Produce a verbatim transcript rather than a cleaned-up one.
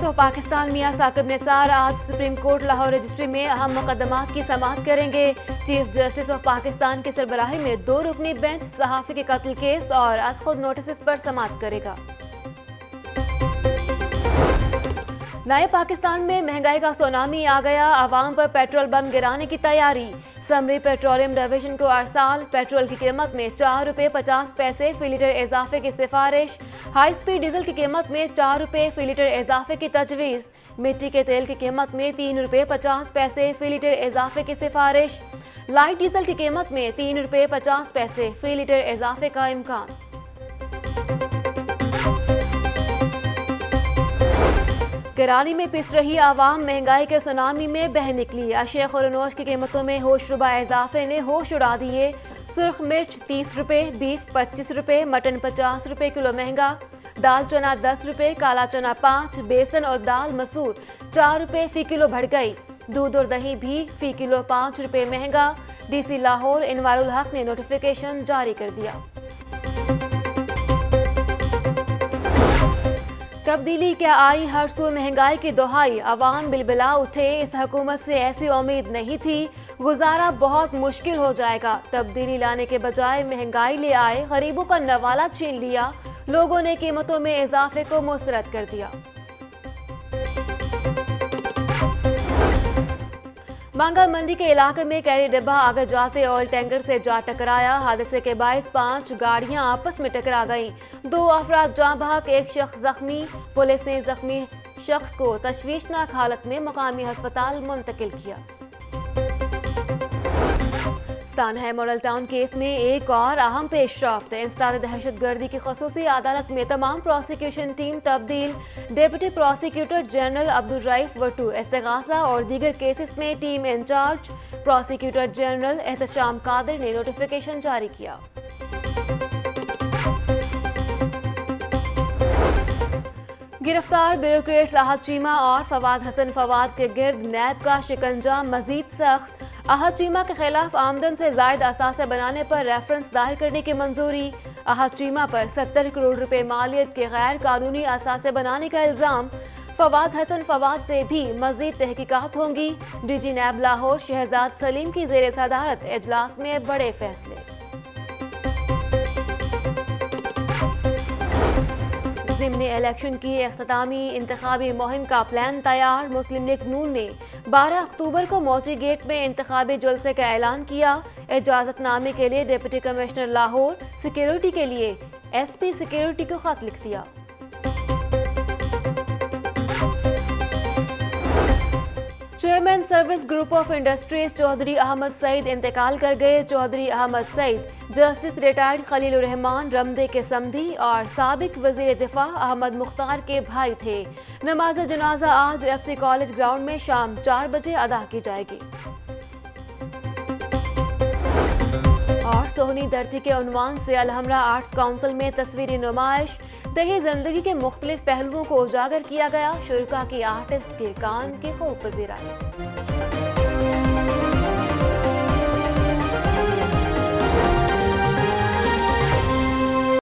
Of Pakistan मियां साकिब निसार आज supreme court Lahore registry में अहम मुकदमात की समाअत करेंगे। चीफ जस्टिस ऑफ पाकिस्तान की सरबराही में दो रुकनी बेंच सहाफ़ी के कत्ल केस और आज खुद नोटिस पर समाअत करेगा। नए पाकिस्तान में महंगाई का सुनामी आ गया, आवाम पर पेट्रोल बम गिराने की तैयारी। समरी पेट्रोलियम डिवीजन को हर साल पेट्रोल की कीमत में चार रुपये पचास पैसे फी लीटर इजाफे की सिफारिश। हाई स्पीड डीजल की कीमत में चार रुपये फी लीटर इजाफे की तजवीज़। मिट्टी के तेल की कीमत में तीन रुपये पचास पैसे फी लीटर इजाफे की सिफारिश। लाइट डीजल की कीमत में तीन रुपये पचास पैसे फी लीटर इजाफे का इम्कान। करानी में पिस रही आवाम महंगाई के सुनामी में बह निकली। अशिया खुरनोश की कीमतों में होशरुबा इजाफे ने होश उड़ा दिए। सुर्ख मिर्च तीस रुपये, बीफ पच्चीस रुपये, मटन पचास रुपये किलो महंगा, दाल चना दस रुपये, काला चना पाँच, बेसन और दाल मसूर चार रुपये फी किलो बढ़ गई। दूध और दही भी फी किलो पाँच रुपये महंगा। डीसी लाहौर इनवारुल हक ने नोटिफिकेशन जारी कर दिया। तब्दीली क्या आई, हर सू महंगाई की दोहाई, अवाम बिलबिला उठे। इस हुकूमत से ऐसी उम्मीद नहीं थी, गुजारा बहुत मुश्किल हो जाएगा। तब्दीली लाने के बजाय महंगाई ले आए, गरीबों का नवाला छीन लिया, लोगों ने कीमतों में इजाफे को मुस्तरद कर दिया। मांगा मंडी के इलाके में कैरी डिब्बा आगे जाते ऑयल टैंकर से जा टकराया। हादसे के बायस पांच गाड़ियां आपस में टकरा गईं। दो अफराद जाँ बहक, एक शख्स जख्मी। पुलिस ने जख्मी शख्स को तशवीशनाक हालत में मकामी अस्पताल मुंतकिल किया। सानहा मॉडल टाउन केस में एक और अहम पेशरफ्त। इंसदाद दहशत गर्दी की खसूसी अदालत में तमाम प्रोसिक्यूशन टीम तब्दील। Deputy prosecutor general Abdul Raif Wattoo इस्तिगासा और दीगर केसेस में team incharge. Prosecutor general Ehtesham Qadir ने नोटिफिकेशन जारी किया। गिरफ्तार ब्यूरोक्रेट्स अहद चीमा और फवाद हसन फवाद के गिर्द नैब का शिकंजा मजीद सख्त। अहद चीमा के खिलाफ आमदन से जायद असासे बनाने पर रेफरेंस दायर करने की मंजूरी। अहद चीमा पर सत्तर करोड़ रुपए मालियत के गैर कानूनी असासे बनाने का इल्जाम। फवाद हसन फवाद से भी मजीद तहकीकात होंगी। डीजी नैब लाहौर शहजाद सलीम की जेर सदारत इजलास में बड़े फैसले। ज़िम्नी इलेक्शन की इख्तितामी इंतखाबी मुहिम का प्लान तैयार। मुस्लिम लीग नून ने बारह अक्टूबर को मौची गेट में इंतखाबी जलसे का ऐलान किया। इजाजतनामे के लिए डिप्टी कमिश्नर लाहौर सिक्योरिटी के लिए एस पी सिक्योरिटी को खत लिख दिया। Chairman service group of industries Chaudhry Ahmad Saeed इंतकाल कर गए। चौधरी अहमद सईद जस्टिस रिटायर्ड खलीलुर रहमान रमदे के समधी और साबिक वजीर दिफा अहमद मुख्तार के भाई थे। नमाज जनाजा आज एफ सी कॉलेज ग्राउंड में शाम चार बजे अदा की जाएगी। और सोहनी धरती के उन्वान से अलहमरा आर्ट्स काउंसिल में तस्वीरी नुमाइश। दही जिंदगी के मुख्तलिफ पहलुओं को उजागर किया गया। शुरका की आर्टिस्ट के काम की खूब पजीराई।